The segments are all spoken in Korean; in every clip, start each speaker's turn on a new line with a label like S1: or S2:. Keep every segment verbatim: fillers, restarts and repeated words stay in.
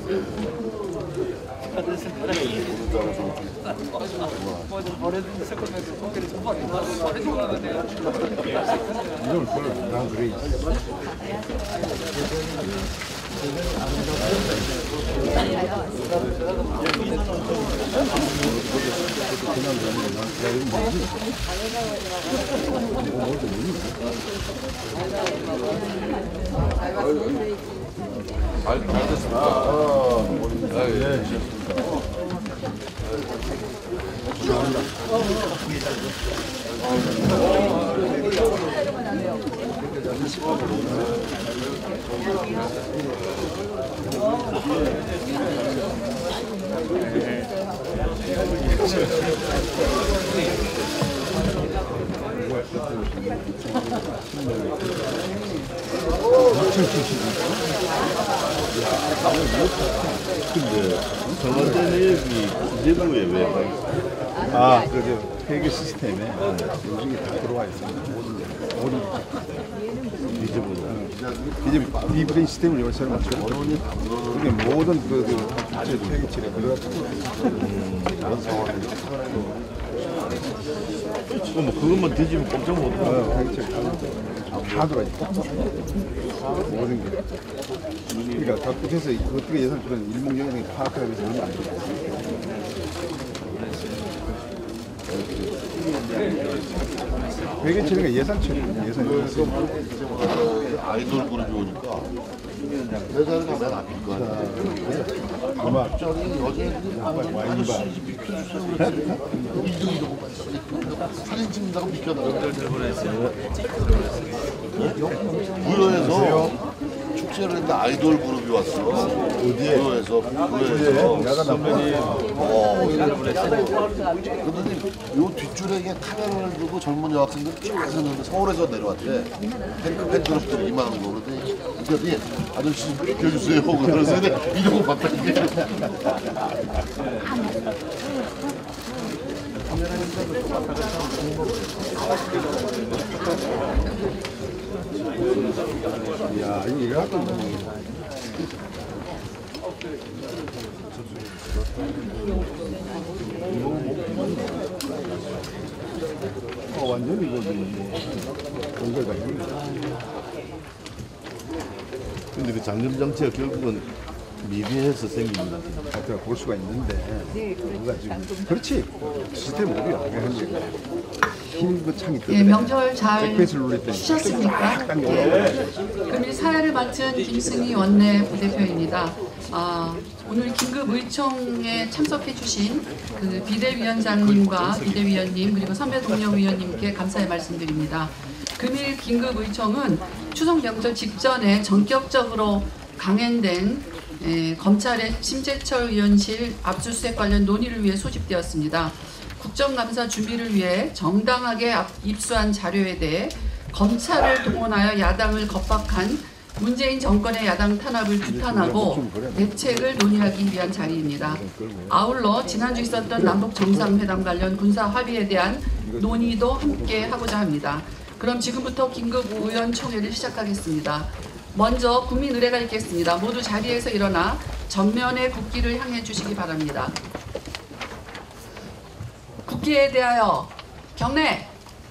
S1: 이걸 별로 난 그래.
S2: 잘, 잘 됐습니다. 아, 예.
S1: 근데 정관대 내역이 기재부에 왜 가 있어요? 아, 그 회계 시스템에 요즘에 다 들어와 있습니다. 모든 기재부. 기재부 디브레인 시스템을 요새는 맞춰요. 그게 모든 그 기재부 회계처리 그래가지고 그런 상황이
S3: 뭐 그것만 뒤지면 꼼짝 못해요.
S1: 회계처리 다 들어와 있고 모든 게. 그러니까 각국에서 어떻게 예산 그런 일목요연하게 파악하기 위해서 그러면 안 돼요. 회계 처리가 예산 처리, 예산 처리.
S3: 아이돌 그룹이 오니까 내 자리가 맨 앞일 거 아니야.
S1: 아마
S3: 저기 여자애들이 아저씨 비켜주세요 그랬더니 이도 이러고 사진 찍는다고 비켜달라고 부여에서 축제를 했는데 아이돌 그룹이 왔어. 어디에? 부여에서 부여에서
S1: 내가 선배님
S3: 어, 그러더니 요 뒷줄에 카메라를 두고 젊은 여학생들 쫙 서는데 서울에서 내려왔대. 팬, 팬그룹들이 이만한 거. 그러더니 그러더니 아저씨 좀 비켜주세요. 그러면서 이러고 봤다 이게.
S1: 야, 이거 약간 어, 완전히 이거 공개가 있네.
S3: 근데 그 잠금 장치가 결국은 미비해서 생긴
S1: 갖다 볼 수가 있는데 우리가 지금 그렇지 시스템 오류야. 힘그 창이 뜨더래.
S4: 예, 명절 잘
S1: 백패스를 누렸더니
S4: 쉬셨습니까?
S1: 딱
S4: 예. 그럼 이 사회를 맡은 김승희 원내 부대표입니다. 아, 오늘 긴급 의총에 참석해 주신 그 비대위원장님과 비대위원님 그리고 선배 동료 위원님께 감사의 말씀드립니다. 금일 긴급 의총은 추석 명절 직전에 전격적으로 강행된 예, 검찰의 심재철 의원실 압수수색 관련 논의를 위해 소집되었습니다. 국정감사 준비를 위해 정당하게 입수한 자료에 대해 검찰을 동원하여 야당을 겁박한 문재인 정권의 야당 탄압을 규탄하고 대책을 논의하기 위한 자리입니다. 아울러 지난주 있었던 남북 정상회담 관련 군사 합의에 대한 논의도 함께 하고자 합니다. 그럼 지금부터 긴급 의원총회를 시작하겠습니다. 먼저 국민 의례가 있겠습니다. 모두 자리에서 일어나 전면의 국기를 향해 주시기 바랍니다. 국기에 대하여 경례!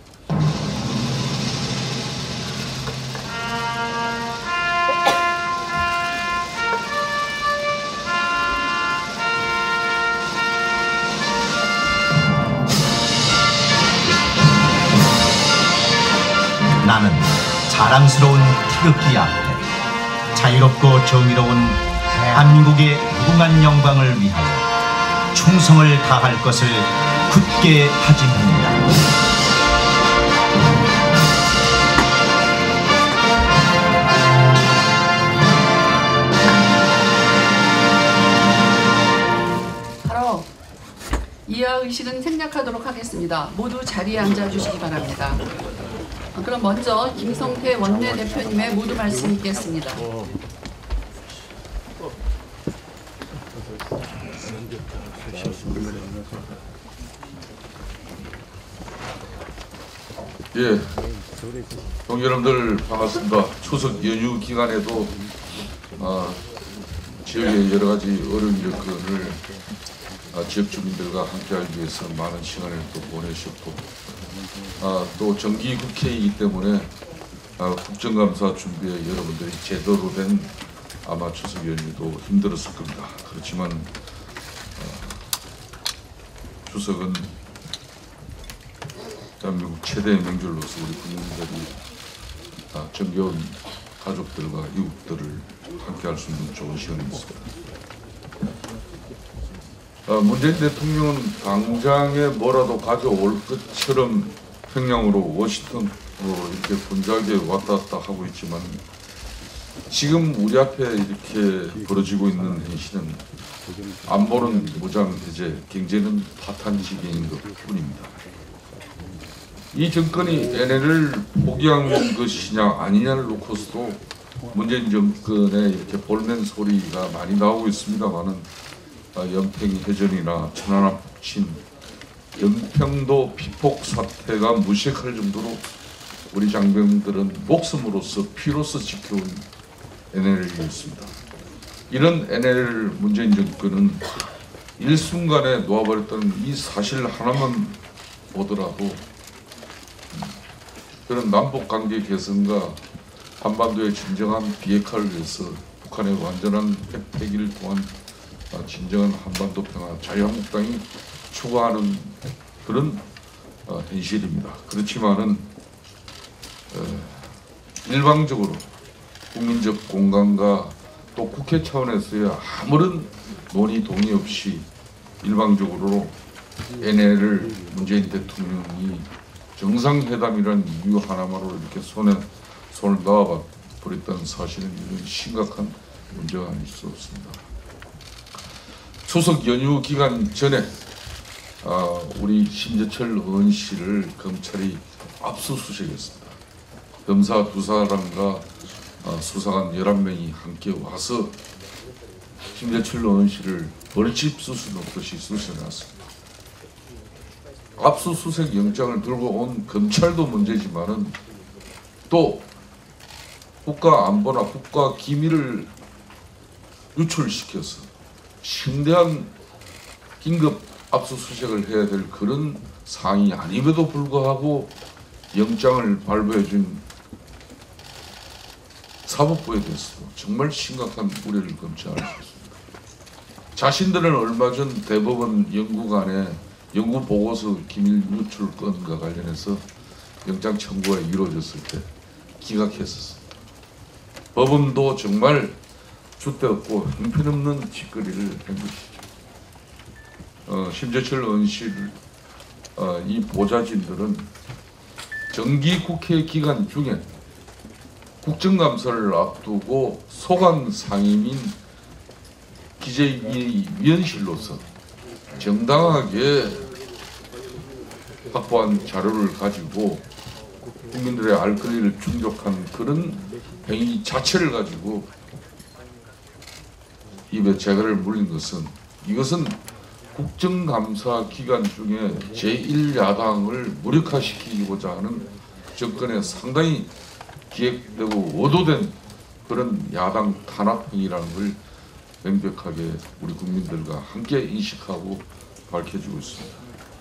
S5: 나는 자랑스러운 태극기 앞에 자유롭고 정의로운 대한민국의 무궁한 영광을 위하여 충성을 다할 것을 굳게 다짐합니다.
S4: 바로 이하 의식은 생략하도록 하겠습니다. 모두 자리에 앉아주시기 바랍니다. 그럼 먼저 김성태 원내대표님의 모두 말씀 있겠습니다.
S2: 예, 동지 여러분들 반갑습니다. 추석 연휴 기간에도 어, 지역의 여러 가지 어려운 여건을 아, 지역 주민들과 함께하기 위해서 많은 시간을 또 보내셨고, 아, 또 정기 국회이기 때문에 아, 국정감사 준비에 여러분들이 제대로 된 아마 추석 연휴도 힘들었을 겁니다. 그렇지만 어, 추석은 대한민국 최대의 명절로서 우리 국민들이 아, 정겨운 가족들과 이웃들을 함께할 수 있는 좋은 시간이었습니다. 어, 문재인 대통령은 당장에 뭐라도 가져올 것처럼 평양으로 워싱턴으로 이렇게 분주하게 왔다 갔다 하고 있지만 지금 우리 앞에 이렇게 벌어지고 있는 현실은 안보는 무장 해제, 경제는 파탄지경인 것뿐입니다. 이 정권이 엔엘을 포기한 것이냐 아니냐를 놓고서도 문재인 정권의 이렇게 볼멘 소리가 많이 나오고 있습니다만은 연평 해전이나 천안함 북침, 연평도 피폭 사태가 무색할 정도로 우리 장병들은 목숨으로서 피로서 지켜온 엔엘이었습니다. 이런 엔엘 문재인 정권은 일순간에 놓아버렸다는 이 사실 하나만 보더라도 그런 남북관계 개선과 한반도의 진정한 비핵화를 위해서 북한의 완전한 핵폐기를 통한 진정한 한반도 평화, 자유한국당이 추구하는 그런 현실입니다. 그렇지만은 일방적으로 국민적 공감과 또 국회 차원에서의 아무런 논의 동의 없이 일방적으로 엔엘을 문재인 대통령이 정상회담이라는 이유 하나만으로 이렇게 손에 손을 넣어봐 버렸다는 사실은 이런 심각한 문제가 아닐 수 없습니다. 추석 연휴 기간 전에 아, 우리 심재철 의원실을 검찰이 압수수색했습니다. 검사 두 사람과 아, 수사관 열한 명이 함께 와서 심재철 의원실을 벌집 수수 놓듯이 수색해놨습니다. 압수수색 영장을 들고 온 검찰도 문제지만은 또 국가 안보나 국가 기밀을 유출시켜서 심대한 긴급 압수수색을 해야 될 그런 상황이 아님에도 불구하고 영장을 발부해준 사법부에 대해서도 정말 심각한 우려를 검찰할 수 있습니다. 자신들은 얼마 전 대법원 연구관의 연구 보고서 기밀 유출 건과 관련해서 영장 청구가 이루어졌을 때 기각했었습니다. 법원도 정말 줏대없고 형편없는 짓거리를 한 것이죠. 어, 심재철 의원실 어, 이 보좌진들은 정기 국회 기간 중에 국정감사를 앞두고 소관 상임인 기재위원실로서 정당하게 확보한 자료를 가지고 국민들의 알 권리를 충족한 그런 행위 자체를 가지고 입에 재갈을 물린 것은 이것은 국정감사 기간 중에 제일 야당을 무력화시키고자 하는 정권의 상당히 기획되고 의도된 그런 야당 탄압 행위라는 걸 명백하게 우리 국민들과 함께 인식하고 밝혀지고 있습니다.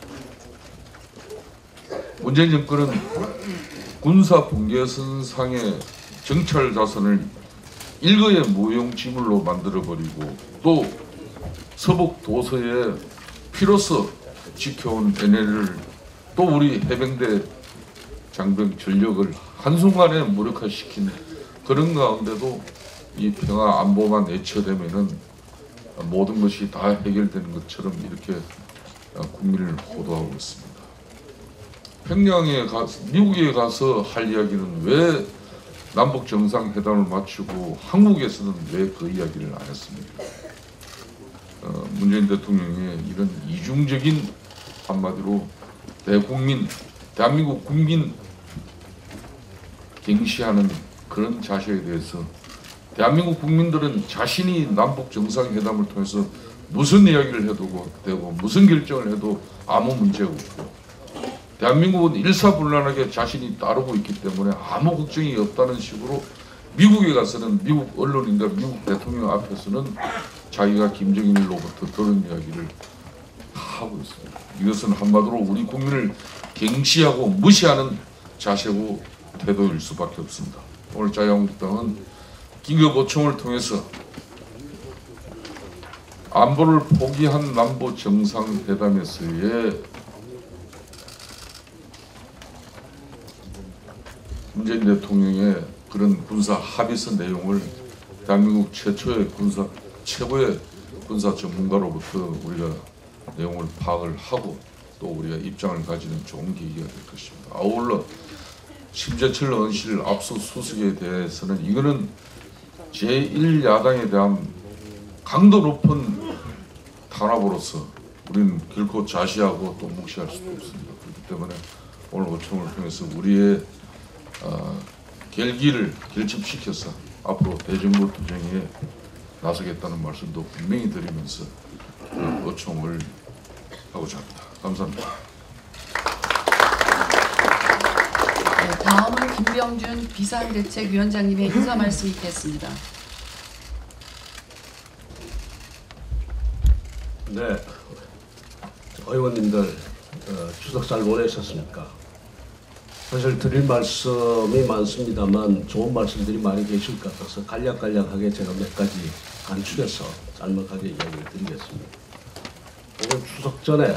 S2: 문재인 정권은 군사 분계선상의 정찰 자선을 일거의 무용지물로 만들어버리고 또 서북 도서에 피로서 지켜온 엔엘을 또 우리 해병대 장병 전력을 한순간에 무력화시킨 그런 가운데도 이 평화 안보만 외쳐되면은 모든 것이 다 해결되는 것처럼 이렇게 국민을 호도하고 있습니다. 평양에 가서 미국에 가서 할 이야기는 왜 남북 정상회담을 마치고 한국에서는 왜 그 이야기를 안 했습니까? 어, 문재인 대통령의 이런 이중적인 한마디로 대국민, 대한민국 국민 경시하는 그런 자세에 대해서 대한민국 국민들은 자신이 남북 정상회담을 통해서 무슨 이야기를 해도 되고 무슨 결정을 해도 아무 문제가 없고 대한민국은 일사불란하게 자신이 따르고 있기 때문에 아무 걱정이 없다는 식으로 미국에 가서는 미국 언론인과 미국 대통령 앞에서는 자기가 김정일로부터 들은 이야기를 하고 있습니다. 이것은 한마디로 우리 국민을 경시하고 무시하는 자세고 태도일 수밖에 없습니다. 오늘 자유한국당은 긴급요청을 통해서 안보를 포기한 남북 정상회담에서의 문재인 대통령의 그런 군사 합의서 내용을 대한민국 최초의 군사 최고의 군사 전문가로부터 우리가 내용을 파악을 하고 또 우리가 입장을 가지는 좋은 계기가 될 것입니다. 아울러 심재철 의원실 압수수색에 대해서는 이거는 제일 야당에 대한 강도 높은 탄압으로서 우리는 결코 자시하고 또 묵시할 수도 없습니다. 그렇기 때문에 오늘 요청을 통해서 우리의 어, 결기를 결집시켜서 앞으로 대정부 투쟁에 나서겠다는 말씀도 분명히 드리면서 그 요청을 하고자 합니다. 감사합니다.
S4: 네, 다음은 김병준 비상대책위원장님의 인사 말씀 있겠습니다.
S6: 네, 의원님들 어, 추석 잘 보내셨습니까? 사실 드릴 말씀이 많습니다만 좋은 말씀들이 많이 계실 것 같아서 간략간략하게 제가 몇 가지 간추려서 짤막하게 이야기를 드리겠습니다. 오늘 추석 전에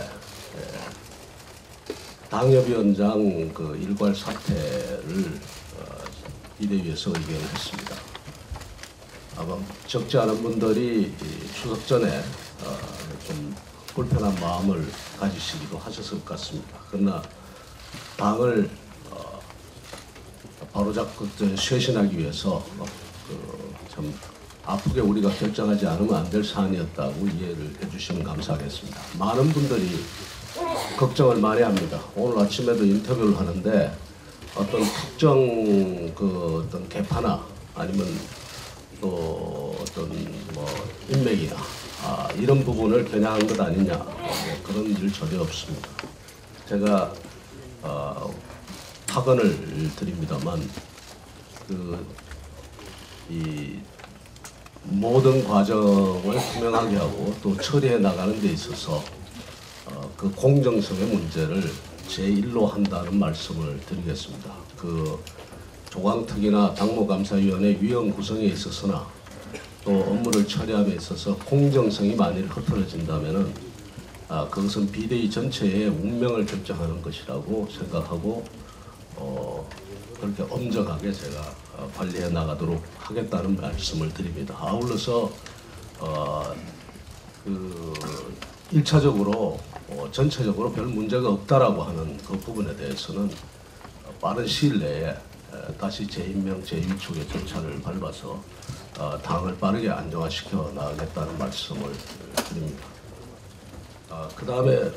S6: 당협위원장 그 일괄 사퇴를 어, 비대위에서 의결을 했습니다. 아마 적지 않은 분들이 추석 전에 어, 좀 불편한 마음을 가지시기도 하셨을 것 같습니다. 그러나 당을 어, 바로잡고 쇄신하기 위해서 어, 그 참 아프게 우리가 결정하지 않으면 안 될 사안이었다고 이해를 해주시면 감사하겠습니다. 많은 분들이 걱정을 많이 합니다. 오늘 아침에도 인터뷰를 하는데 어떤 특정 그 어떤 개파나 아니면 또 어떤 뭐 인맥이나 아, 이런 부분을 겨냥한 것 아니냐, 뭐 그런 일 전혀 없습니다. 제가 어, 확언을 드립니다만 그 이 모든 과정을 투명하게 하고 또 처리해 나가는 데 있어서 어, 그 공정성의 문제를 제일로 한다는 말씀을 드리겠습니다. 그 조강특위나 당무감사위원회 위원 구성에 있어서나 또 업무를 처리함에 있어서 공정성이 만일 흐트러진다면은 아, 그것은 비대위 전체의 운명을 결정하는 것이라고 생각하고 어, 그렇게 엄정하게 제가 어, 관리해 나가도록 하겠다는 말씀을 드립니다. 아울러서 어, 그 일차적으로 어, 전체적으로 별 문제가 없다라고 하는 그 부분에 대해서는 빠른 시일 내에 에, 다시 재임명, 재위촉의 절차를 밟아서 어, 당을 빠르게 안정화시켜 나가겠다는 말씀을 드립니다. 아, 그 다음에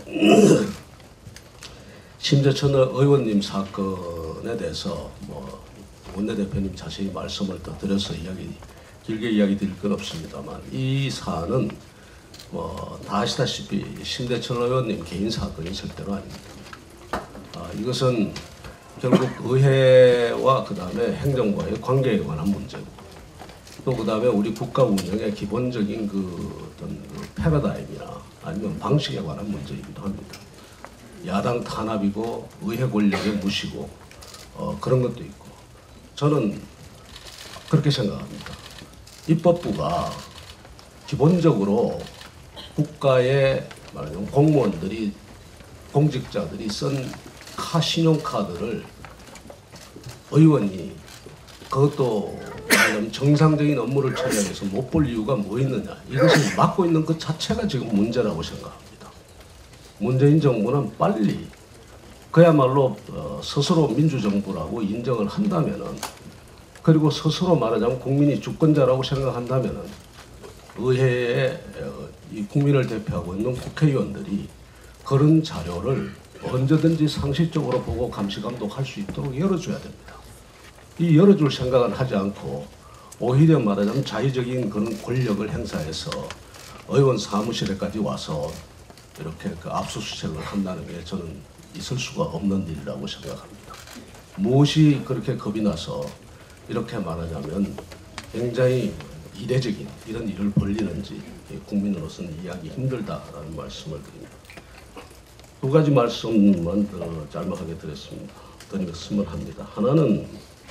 S6: 심재천 의원님 사건에 대해서 뭐 원내대표님 자세히 말씀을 더 드려서 이야기 길게 이야기 드릴 건 없습니다만 이 사안은 뭐 다 아시다시피 심재천 의원님 개인 사건이 절대로 아닙니다. 아, 이것은 결국 의회와 그 다음에 행정부와의 관계에 관한 문제고 또 그 다음에 우리 국가 운영의 기본적인 그 어떤 그 패러다임이나 아니면 방식에 관한 문제이기도 합니다. 야당 탄압이고 의회 권력의 무시고 어, 그런 것도 있고 저는 그렇게 생각합니다. 입법부가 기본적으로 국가의 말하자면 공무원들이 공직자들이 쓴 카 신용카드를 의원이 그것도 말하자면 정상적인 업무를 처리하기 위해서 못 볼 이유가 뭐 있느냐. 이것을 막고 있는 것 자체가 지금 문제라고 생각합니다. 문재인 정부는 빨리 그야말로 어, 스스로 민주정부라고 인정을 한다면은 그리고 스스로 말하자면 국민이 주권자라고 생각한다면은 의회에 어, 이 국민을 대표하고 있는 국회의원들이 그런 자료를 언제든지 상식적으로 보고 감시 감독할 수 있도록 열어줘야 됩니다. 이 열어줄 생각을 하지 않고 오히려 말하자면 자의적인 그런 권력을 행사해서 의원 사무실에까지 와서 이렇게 그 압수수색을 한다는 게 저는 있을 수가 없는 일이라고 생각합니다. 무엇이 그렇게 겁이 나서 이렇게 말하자면 굉장히 이례적인 이런 일을 벌리는지 국민으로서는 이해하기 힘들다라는 말씀을 드립니다. 두 가지 말씀만 더 짤막하게 드렸습니다. 드리겠으면 합니다. 하나는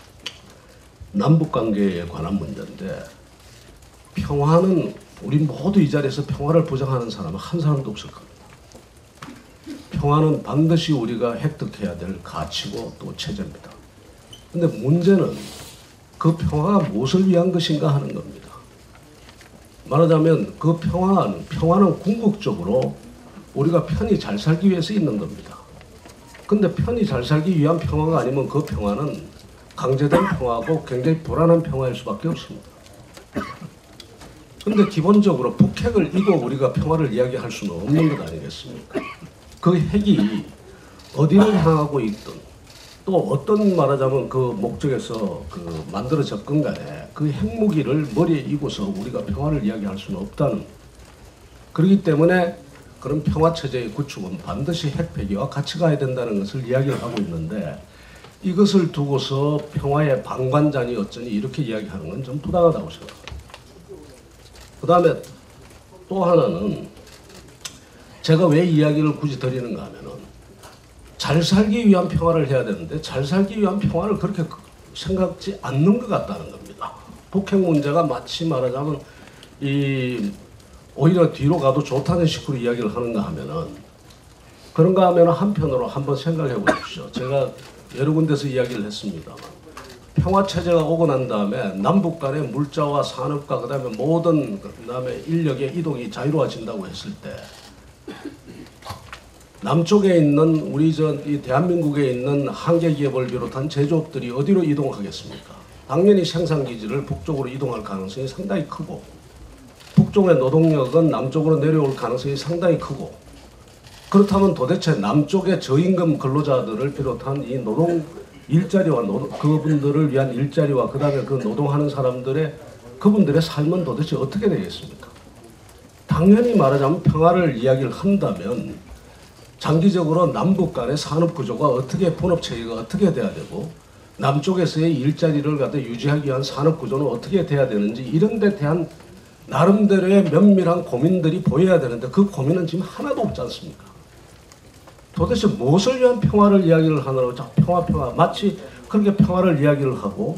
S6: 남북관계에 관한 문제인데, 평화는 우리 모두 이 자리에서 평화를 보장하는 사람은 한 사람도 없을 겁니다. 평화는 반드시 우리가 획득해야 될 가치고 또 체제입니다. 근데 문제는 그 평화가 무엇을 위한 것인가 하는 겁니다. 말하자면 그 평화는, 평화는 궁극적으로 우리가 편히 잘 살기 위해서 있는 겁니다. 근데 편히 잘 살기 위한 평화가 아니면 그 평화는 강제된 평화고 굉장히 불안한 평화일 수밖에 없습니다. 근데 기본적으로 북핵을 이고 우리가 평화를 이야기할 수는 없는 것 아니겠습니까? 그 핵이 어디를 향하고 있든 또 어떤 말하자면 그 목적에서 그 만들어졌건 간에 그 핵무기를 머리에 이고서 우리가 평화를 이야기할 수는 없다는, 그렇기 때문에 그런 평화체제의 구축은 반드시 핵 폐기와 같이 가야 된다는 것을 이야기를 하고 있는데, 이것을 두고서 평화의 방관자니 어쩌니 이렇게 이야기하는 건 좀 부당하다고 생각합니다. 그 다음에 또 하나는 제가 왜 이야기를 굳이 드리는가 하면은, 잘 살기 위한 평화를 해야 되는데 잘 살기 위한 평화를 그렇게 생각지 않는 것 같다는 겁니다. 북핵 문제가 마치 말하자면 이 오히려 뒤로 가도 좋다는 식으로 이야기를 하는가 하면은, 그런가 하면은 한편으로 한번 생각해 보십시오. 제가 여러 군데서 이야기를 했습니다만, 평화체제가 오고 난 다음에 남북 간의 물자와 산업과 그 다음에 모든 그 다음에 인력의 이동이 자유로워진다고 했을 때, 남쪽에 있는 우리 저 이 대한민국에 있는 한계 기업을 비롯한 제조업들이 어디로 이동하겠습니까? 당연히 생산기지를 북쪽으로 이동할 가능성이 상당히 크고, 북쪽의 노동력은 남쪽으로 내려올 가능성이 상당히 크고, 그렇다면 도대체 남쪽의 저임금 근로자들을 비롯한 이 노동 일자리와 노동, 그분들을 위한 일자리와 그 다음에 그 노동하는 사람들의 그분들의 삶은 도대체 어떻게 되겠습니까? 당연히 말하자면 평화를 이야기를 한다면 장기적으로 남북 간의 산업 구조가 어떻게, 본업 체계가 어떻게 돼야 되고, 남쪽에서의 일자리를 갖다 유지하기 위한 산업 구조는 어떻게 돼야 되는지, 이런 데 대한 나름대로의 면밀한 고민들이 보여야 되는데 그 고민은 지금 하나도 없지 않습니까? 도대체 무엇을 위한 평화를 이야기를 하느라고 자꾸 평화 평화, 마치 그렇게 평화를 이야기를 하고,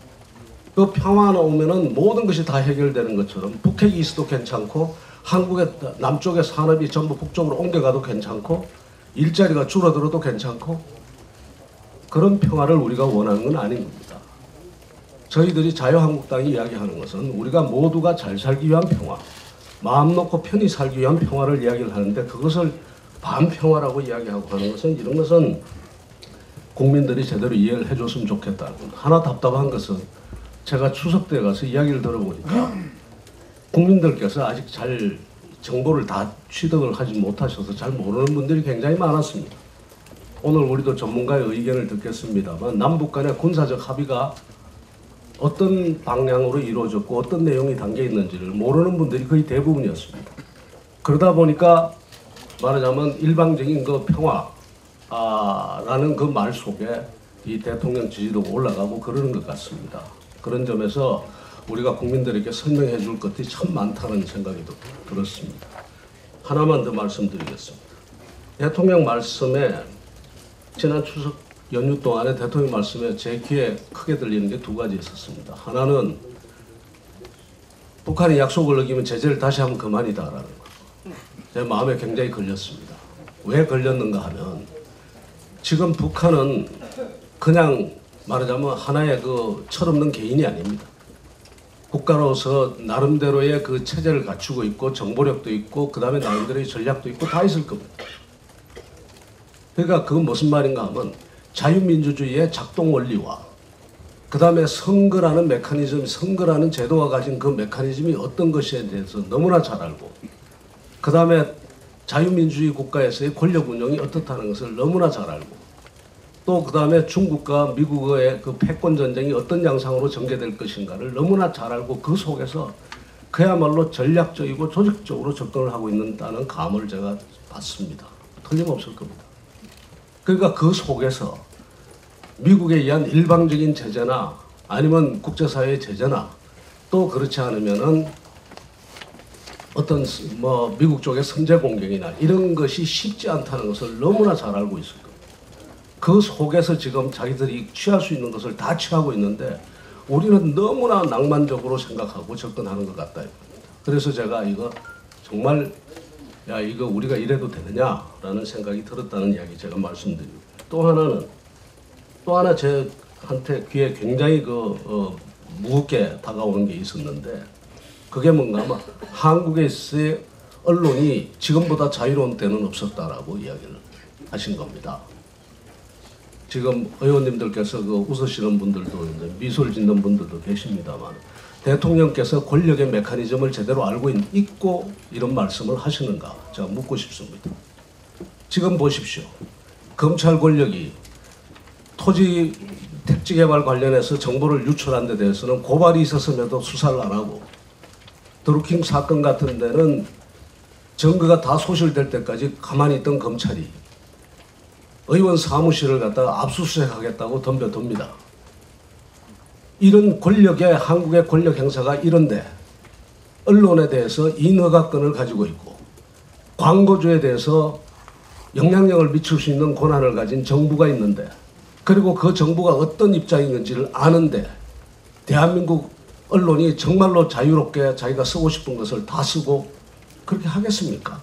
S6: 그 평화가 오면은 모든 것이 다 해결되는 것처럼 북핵이 있어도 괜찮고, 한국의 남쪽의 산업이 전부 북쪽으로 옮겨가도 괜찮고, 일자리가 줄어들어도 괜찮고, 그런 평화를 우리가 원하는 건 아닌 겁니다. 저희들이 자유한국당이 이야기하는 것은 우리가 모두가 잘 살기 위한 평화, 마음 놓고 편히 살기 위한 평화를 이야기를 하는데, 그것을 반평화라고 이야기하고 하는 것은, 이런 것은 국민들이 제대로 이해를 해줬으면 좋겠다는 겁니다. 하나 답답한 것은 제가 추석 때 가서 이야기를 들어보니까 국민들께서 아직 잘 정보를 다 취득을 하지 못하셔서 잘 모르는 분들이 굉장히 많았습니다. 오늘 우리도 전문가의 의견을 듣겠습니다만, 남북 간의 군사적 합의가 어떤 방향으로 이루어졌고 어떤 내용이 담겨 있는지를 모르는 분들이 거의 대부분이었습니다. 그러다 보니까 말하자면 일방적인 그 평화라는 그 말 속에 이 대통령 지지도가 올라가고 그러는 것 같습니다. 그런 점에서 우리가 국민들에게 설명해 줄 것들이 참 많다는 생각이 들었습니다. 하나만 더 말씀드리겠습니다. 대통령 말씀에, 지난 추석 연휴 동안에 대통령 말씀에 제 귀에 크게 들리는 게 두 가지 있었습니다. 하나는 북한이 약속을 어기면 제재를 다시 하면 그만이다라는 거. 제 마음에 굉장히 걸렸습니다. 왜 걸렸는가 하면, 지금 북한은 그냥 말하자면 하나의 그 철없는 개인이 아닙니다. 국가로서 나름대로의 그 체제를 갖추고 있고, 정보력도 있고, 그 다음에 나름대로의 전략도 있고 다 있을 겁니다. 그러니까 그건 무슨 말인가 하면, 자유민주주의의 작동 원리와 그 다음에 선거라는 메커니즘, 선거라는 제도가 가진 그 메커니즘이 어떤 것에 대해서 너무나 잘 알고, 그 다음에 자유민주주의 국가에서의 권력 운영이 어떻다는 것을 너무나 잘 알고, 또 그 다음에 중국과 미국의 그 패권 전쟁이 어떤 양상으로 전개될 것인가를 너무나 잘 알고, 그 속에서 그야말로 전략적이고 조직적으로 접근을 하고 있다는 감을 제가 받습니다. 틀림없을 겁니다. 그러니까 그 속에서 미국에 의한 일방적인 제재나 아니면 국제사회의 제재나 또 그렇지 않으면은 어떤 뭐 미국 쪽의 선제 공격이나 이런 것이 쉽지 않다는 것을 너무나 잘 알고 있을 겁니다. 그 속에서 지금 자기들이 취할 수 있는 것을 다 취하고 있는데 우리는 너무나 낭만적으로 생각하고 접근하는 것 같다. 그래서 제가 이거 정말 야 이거 우리가 이래도 되느냐라는 생각이 들었다는 이야기 제가 말씀드리고, 또 하나는 또 하나 제한테 귀에 굉장히 그 어, 무겁게 다가오는 게 있었는데, 그게 뭔가 하면 한국에서의 언론이 지금보다 자유로운 때는 없었다라고 이야기를 하신 겁니다. 지금 의원님들께서 그 웃으시는 분들도 이제 미소를 짓는 분들도 계십니다만, 대통령께서 권력의 메커니즘을 제대로 알고 있고 이런 말씀을 하시는가 제가 묻고 싶습니다. 지금 보십시오. 검찰 권력이 토지 택지 개발 관련해서 정보를 유출한 데 대해서는 고발이 있었음에도 수사를 안 하고, 드루킹 사건 같은 데는 증거가 다 소실될 때까지 가만히 있던 검찰이 의원 사무실을 갖다가 압수수색하겠다고 덤벼듭니다. 이런 권력의 한국의 권력 행사가 이런데 언론에 대해서 인허가권을 가지고 있고 광고주에 대해서 영향력을 미칠 수 있는 권한을 가진 정부가 있는데, 그리고 그 정부가 어떤 입장인지를 아는데 대한민국 언론이 정말로 자유롭게 자기가 쓰고 싶은 것을 다 쓰고 그렇게 하겠습니까?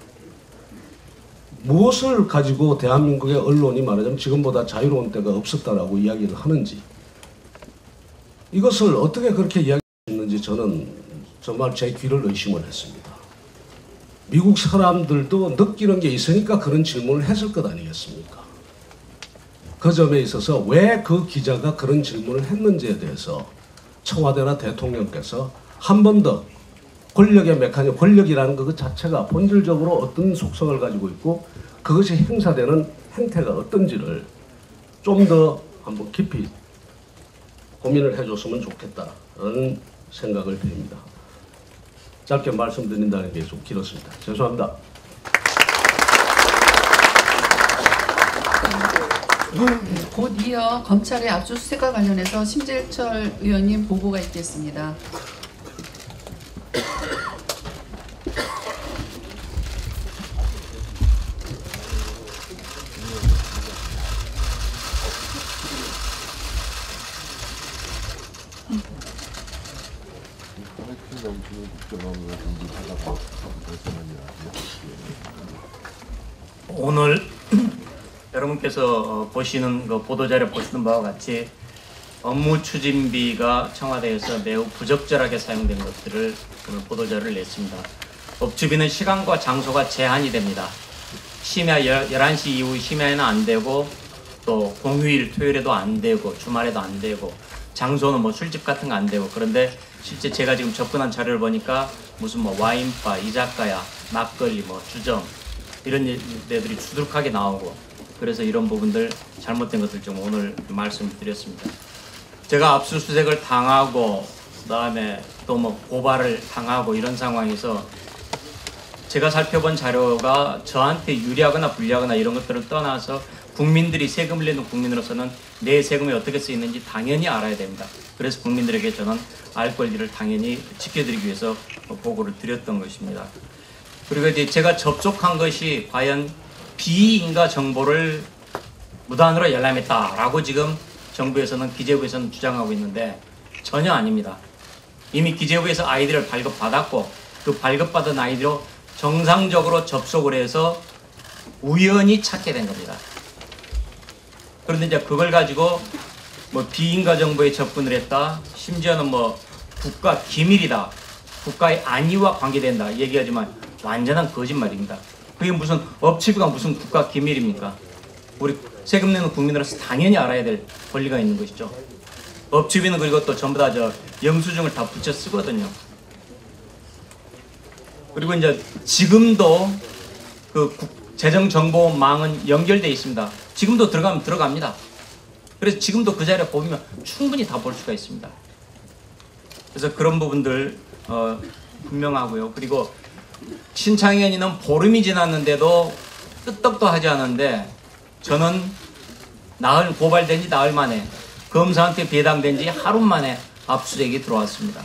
S6: 무엇을 가지고 대한민국의 언론이 말하자면 지금보다 자유로운 때가 없었다라고 이야기를 하는지, 이것을 어떻게 그렇게 이야기했는지 저는 정말 제 귀를 의심을 했습니다. 미국 사람들도 느끼는 게 있으니까 그런 질문을 했을 것 아니겠습니까? 그 점에 있어서 왜 그 기자가 그런 질문을 했는지에 대해서 청와대나 대통령께서 한 번 더 권력의 메커니즘, 권력이라는 것 자체가 본질적으로 어떤 속성을 가지고 있고 그것이 행사되는 행태가 어떤지를 좀 더 한번 깊이 고민을 해줬으면 좋겠다는 생각을 드립니다. 짧게 말씀드린다는 게 좀 길었습니다. 죄송합니다.
S4: 곧 이어 검찰의 압수수색과 관련해서 심재철 의원님 보고가 있겠습니다.
S7: 오늘 여러분께서 보시는 그 보도자료 보시는 바와 같이 업무 추진비가 청와대에서 매우 부적절하게 사용된 것들을 오늘 보도자료를 냈습니다. 업추비는 시간과 장소가 제한이 됩니다. 심야 열한 시 이후 심야에는 안 되고, 또 공휴일 토요일에도 안 되고, 주말에도 안 되고, 장소는 뭐 술집 같은 거 안 되고. 그런데 실제 제가 지금 접근한 자료를 보니까 무슨 뭐 와인바, 이자카야, 막걸리, 뭐 주점 이런 데들이 수두룩하게 나오고, 그래서 이런 부분들 잘못된 것들 좀 오늘 말씀드렸습니다. 제가 압수수색을 당하고 그다음에 또 뭐 고발을 당하고 이런 상황에서 제가 살펴본 자료가 저한테 유리하거나 불리하거나 이런 것들을 떠나서 국민들이 세금을 내는 국민으로서는 내 세금이 어떻게 쓰이는지 당연히 알아야 됩니다. 그래서 국민들에게 저는 알 권리를 당연히 지켜드리기 위해서 보고를 드렸던 것입니다. 그리고 이제 제가 접촉한 것이 과연 비인가 정보를 무단으로 열람했다라고 지금 정부에서는, 기재부에서는 주장하고 있는데 전혀 아닙니다. 이미 기재부에서 아이디를 발급받았고 그 발급받은 아이디로 정상적으로 접속을 해서 우연히 찾게 된 겁니다. 그런데 이제 그걸 가지고 뭐 비인가 정보에 접근을 했다, 심지어는 뭐 국가 기밀이다, 국가의 안위와 관계된다 얘기하지만 완전한 거짓말입니다. 그게 무슨 업체비가 무슨 국가 기밀입니까? 우리 세금 내는 국민으로서 당연히 알아야 될 권리가 있는 것이죠. 업체비는 그리고 또 전부 다 저 영수증을 다 붙여 쓰거든요. 그리고 이제 지금도 그 재정정보망은 연결되어 있습니다. 지금도 들어가면 들어갑니다. 그래서 지금도 그 자리에 보면 충분히 다 볼 수가 있습니다. 그래서 그런 부분들 어, 분명하고요. 그리고 신창현이는 보름이 지났는데도 끄떡도 하지 않은데 저는 나흘 고발된 지 나흘 만에 검사한테 배당된 지 하루 만에 압수수색이 들어왔습니다.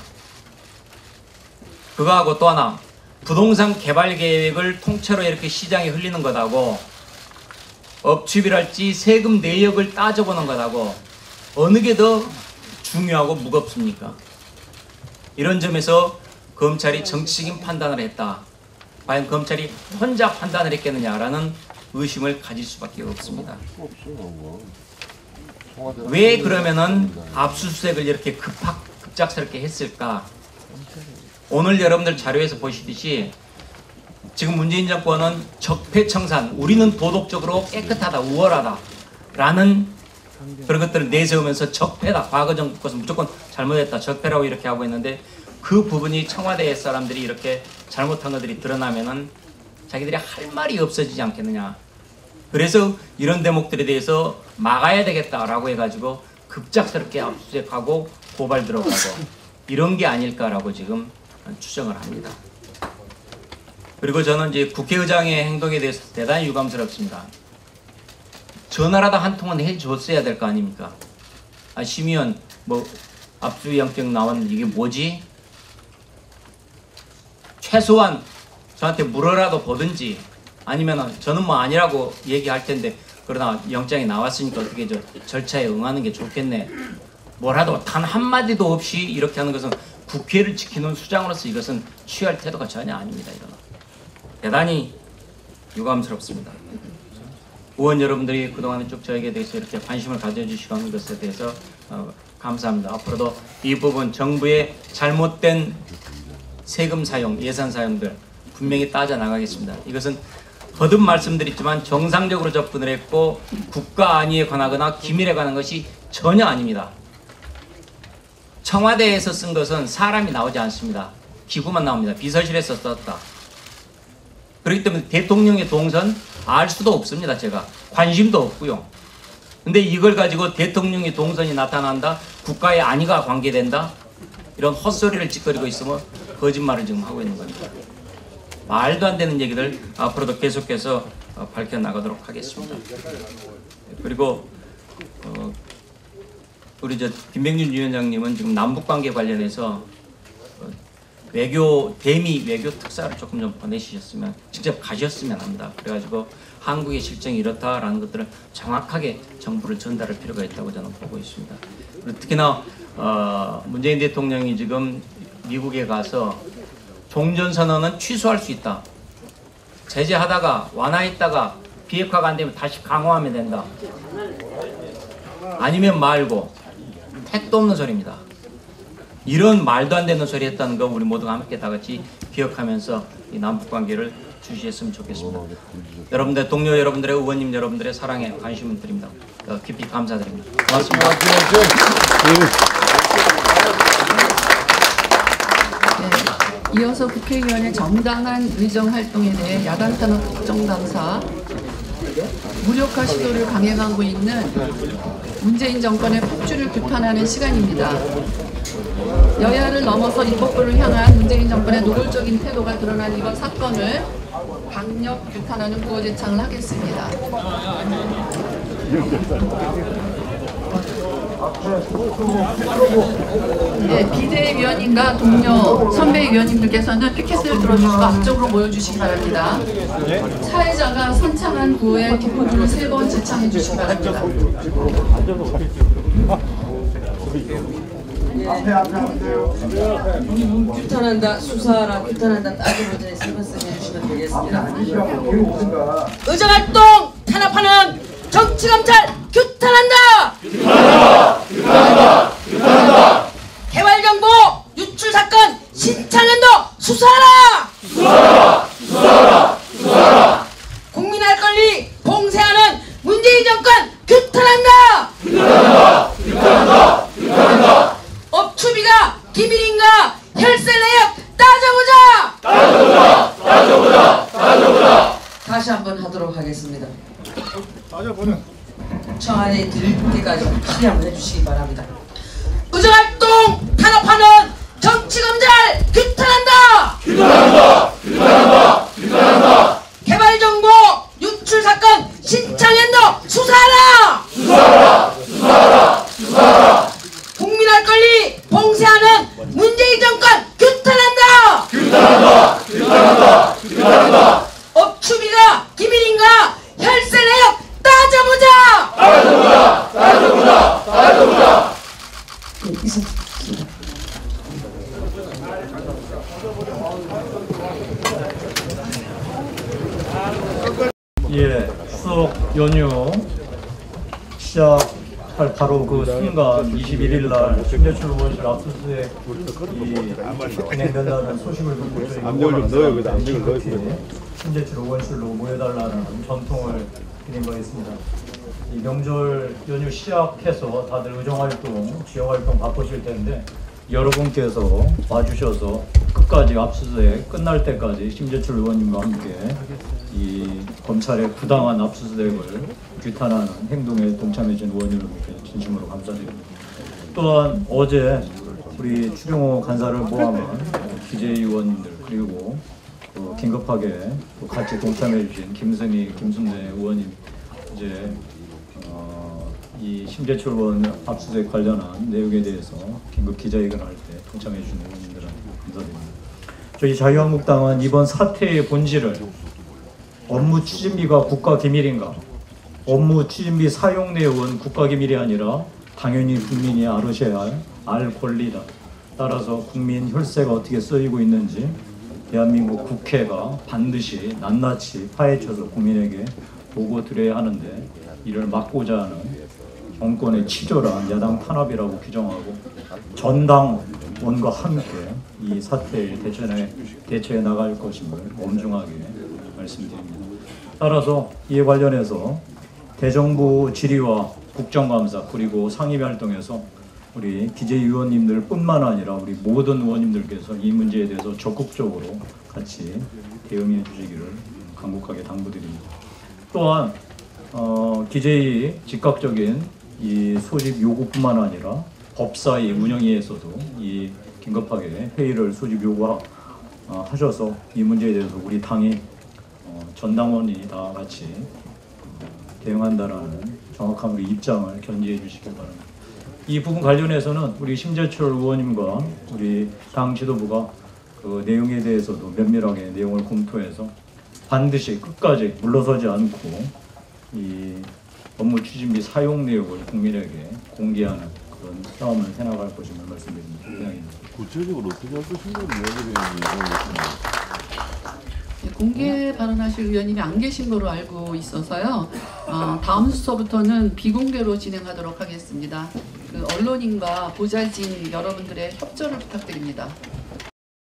S7: 그거하고 또 하나, 부동산 개발 계획을 통째로 이렇게 시장에 흘리는 것하고 업추비랄지 세금 내역을 따져보는 것하고 어느 게 더 중요하고 무겁습니까? 이런 점에서 검찰이 정치적인 판단을 했다. 과연 검찰이 혼자 판단을 했겠느냐라는 의심을 가질 수밖에 없습니다. 왜 그러면은 압수수색을 이렇게 급박, 급작스럽게 했을까? 오늘 여러분들 자료에서 보시듯이 지금 문재인 정권은 적폐청산, 우리는 도덕적으로 깨끗하다, 우월하다 라는 그런 것들을 내세우면서 적폐다, 과거 정부 것은 무조건 잘못했다, 적폐라고 이렇게 하고 있는데 그 부분이 청와대 사람들이 이렇게 잘못한 것들이 드러나면은 자기들이 할 말이 없어지지 않겠느냐. 그래서 이런 대목들에 대해서 막아야 되겠다라고 해가지고 급작스럽게 압수수색하고 고발 들어가고 이런 게 아닐까라고 지금 추정을 합니다. 그리고 저는 이제 국회의장의 행동에 대해서 대단히 유감스럽습니다. 전화라도 한 통은 해줬어야 될 거 아닙니까? 아, 심의원 뭐 압수영장 나왔는데 이게 뭐지? 최소한 저한테 물어라도 보든지 아니면 저는 뭐 아니라고 얘기할 텐데 그러나 영장이 나왔으니까 어떻게 저 절차에 응하는 게 좋겠네. 뭐라도 단 한마디도 없이 이렇게 하는 것은 국회를 지키는 수장으로서 이것은 취할 태도가 전혀 아닙니다. 이런 대단히 유감스럽습니다. 의원 여러분들이 그동안에 쭉 저에게 대해서 이렇게 관심을 가져주시고 하는 것에 대해서 어, 감사합니다. 앞으로도 이 부분 정부의 잘못된 세금 사용, 예산 사용들 분명히 따져나가겠습니다. 이것은 거듭 말씀드렸지만 정상적으로 접근을 했고 국가 안위에 관하거나 기밀에 관한 것이 전혀 아닙니다. 청와대에서 쓴 것은 사람이 나오지 않습니다. 기구만 나옵니다. 비서실에서 썼다. 그렇기 때문에 대통령의 동선 알 수도 없습니다. 제가 관심도 없고요. 근데 이걸 가지고 대통령의 동선이 나타난다, 국가의 안위가 관계된다, 이런 헛소리를 짓거리고 있으면 거짓말을 지금 하고 있는 겁니다. 말도 안 되는 얘기들 앞으로도 계속해서 밝혀나가도록 하겠습니다. 그리고 어, 우리 저 김병준 위원장님은 지금 남북관계 관련해서 어, 외교 대미 외교 특사를 조금 좀 보내주셨으면, 직접 가셨으면 합니다. 그래가지고 한국의 실정이 이렇다라는 것들을 정확하게 정부를 전달할 필요가 있다고 저는 보고 있습니다. 그리고 특히나 어, 문재인 대통령이 지금 미국에 가서 종전선언은 취소할 수 있다. 제재하다가 완화했다가 비핵화가 안 되면 다시 강화하면 된다. 아니면 말고 택도 없는 소리입니다. 이런 말도 안 되는 소리 했다는 거 우리 모두가 함께 다 같이 기억하면서 이 남북관계를 주시했으면 좋겠습니다. 여러분들, 동료 여러분들의, 의원님 여러분들의 사랑에 관심을 드립니다. 깊이 감사드립니다. 고맙습니다.
S4: 네, 이어서 국회의원의 정당한 의정활동에 대해 야당 탄압 국정감사, 무력화 시도를 강행하고 있는 문재인 정권의 폭주를 규탄하는 시간입니다. 여야를 넘어서 입법부를 향한 문재인 정권의 노골적인 태도가 드러난 이번 사건을 강력 규탄하는 구호제창을 하겠습니다. 네, 비대위원님과 동료 선배위원님들께서는 피켓을 들어주시고 앞쪽으로 모여주시기 바랍니다. 사회자가 선창한 구호에 뒷부분을 세 번 제창해 주시기 바랍니다.
S8: 규탄한다, 수사하라, 규탄한다, 따져보자 세 번 해주시면 되겠습니다. 의정활동 탄압하는 정치검찰 규탄한다! 규탄한다! 규탄한다! 규탄한다! 개발정보 유출사건 신창연도 수사하라! 수사하라! 수사하라! 수사하라! 국민 알 권리 봉쇄하는 문재인 정권 규탄한다! 규탄한다! 규탄한다! 규탄한다! 업추비가 기밀인가 혈세 내역 따져보자! 따져보자! 따져보자! 따져보자! 다시 한번 하도록 하겠습니다. 따져보자. 청와대에 들릴 때까지 크게 한번 해주시기 바랍니다. 의정활동 탄압하는 정치검찰 규탄한다! 규탄한다! 규탄한다! 규탄한다! 개발정보 유출사건 신창연도 수사하라! 수사하라! 수사하라! 수사하라! 비판한다. 업추비가 기밀인가? 혈세 내역 따져보자. 따져보자. 따져보자. 따져보자. 네, 이상.
S9: 예, 추석 연휴 시작할 바로 그 순간 이십일 일 날 심재철 의원실 압수수색 진행된다는 소식을 듣고 저희
S1: 압력을 좀 넣어요. 거기다 압력을 넣어요.
S9: 심재철 의원실로 모여달라는 전통을 드린 바 있습니다. 이 명절 연휴 시작해서 다들 의정활동, 지역활동 바쁘실 텐데 여러분께서 와주셔서 끝까지 압수수색 끝날 때까지 심재철 의원님과 함께 이 검찰의 부당한 압수수색을 규탄하는 행동에 동참해 준 의원 여러분께 진심으로 감사드립니다. 또한 어제 우리 추경호 간사를 포함한 기재위 의원님들 그리고 또 긴급하게 또 같이 동참해 주신 김승희, 김순례 의원님 이제 어, 이 심재철 의원 압수수색 관련한 내용에 대해서 긴급 기자회견을 할 때 동참해 주신 의원님들한테 감사드립니다. 저희 자유한국당은 이번 사태의 본질을 업무 추진비가 국가기밀인가? 업무 추진비 사용 내역은 국가기밀이 아니라 당연히 국민이 알으셔야 할 알 권리다. 따라서 국민 혈세가 어떻게 쓰이고 있는지 대한민국 국회가 반드시 낱낱이 파헤쳐서 국민에게 보고 드려야 하는데 이를 막고자 하는 정권의 치졸한 야당 탄압이라고 규정하고 전당원과 함께 이 사태에 대처해, 대처해 나갈 것임을 엄중하게 말씀드립니다. 따라서 이에 관련해서 대정부 질의와 국정감사 그리고 상임위 활동에서 우리 기재위 의원님들 뿐만 아니라 우리 모든 의원님들께서 이 문제에 대해서 적극적으로 같이 대응해 주시기를 간곡하게 당부드립니다. 또한 어, 기재위 즉각적인 이 소집 요구뿐만 아니라 법사위 운영위에서도 이 긴급하게 회의를 소집 요구하셔서 이 문제에 대해서 우리 당이 어, 전당원이 다 같이 대응한다라는 정확한 우리 입장을 견지해 주시길 바랍니다. 이 부분 관련해서는 우리 심재철 의원님과 우리 당 지도부가 그 내용에 대해서도 면밀하게 내용을 검토해서 반드시 끝까지 물러서지 않고 이 업무 추진비 사용 내역을 국민에게 공개하는 그런 싸움을 해나갈 것임을 말씀드립니다. 이상입니다.
S1: 구체적으로 어떻게 할 것인가를 이야기해야
S4: 공개 발언하실 의원님이 안 계신 거로 알고 있어서요. 어, 다음 순서부터는 비공개로 진행하도록 하겠습니다. 그 언론인과 보좌진 여러분들의 협조를 부탁드립니다.